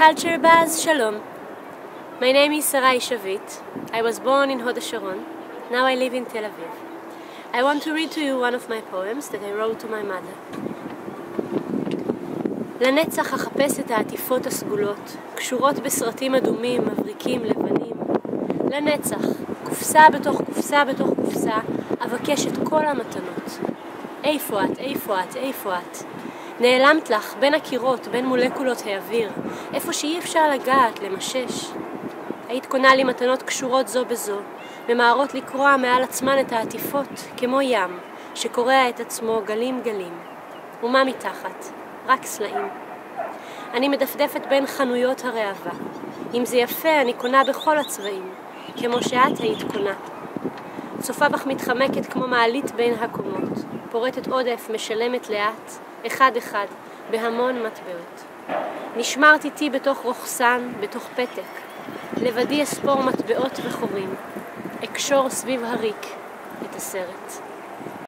Culture Buzz, Shalom. My name is Sarai Shavit. I was born in Hod HaSharon. Now I live in Tel Aviv. I want to read to you one of my poems that I wrote to my mother. לנצח אחפש את העטיפות הסגולות, קשורות בסרטים אדומים, מבריקים, לבנים. לנצח, קופסה בתוך קופסה בתוך קופסה, אבקש את כל המתנות. איפה את, איפה את, איפה את? נעלמת לך בין הקירות, בין מולקולות האוויר, איפה שאי אפשר לגעת, למשש. היית קונה לי מתנות קשורות זו בזו, ממהרות לקרוע מעל עצמן את העטיפות, כמו ים, שקורע את עצמו גלים גלים. ומה מתחת? רק סלעים. אני מדפדפת בין חנויות הראווה. אם זה יפה, אני קונה בכל הצבעים, כמו שאת היית קונה. צופה בך מתחמקת כמו מעלית בין הקומות, פורטת עודף, משלמת לאט, אחד אחד, בהמון מטבעות. נשמרת איתי בתוך רוחסן, בתוך פתק. לבדי אספור מטבעות וחורים. אקשור סביב הריק את הסרט.